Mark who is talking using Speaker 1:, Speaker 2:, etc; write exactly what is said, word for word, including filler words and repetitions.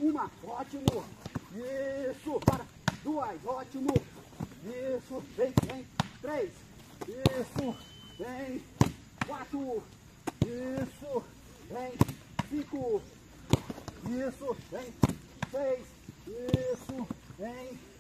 Speaker 1: uma, ótimo. Isso, para. Duas, ótimo. Isso, vem, vem. Três, isso, vem. Quatro, isso, vem. Cinco, isso, vem. Seis, isso, vem.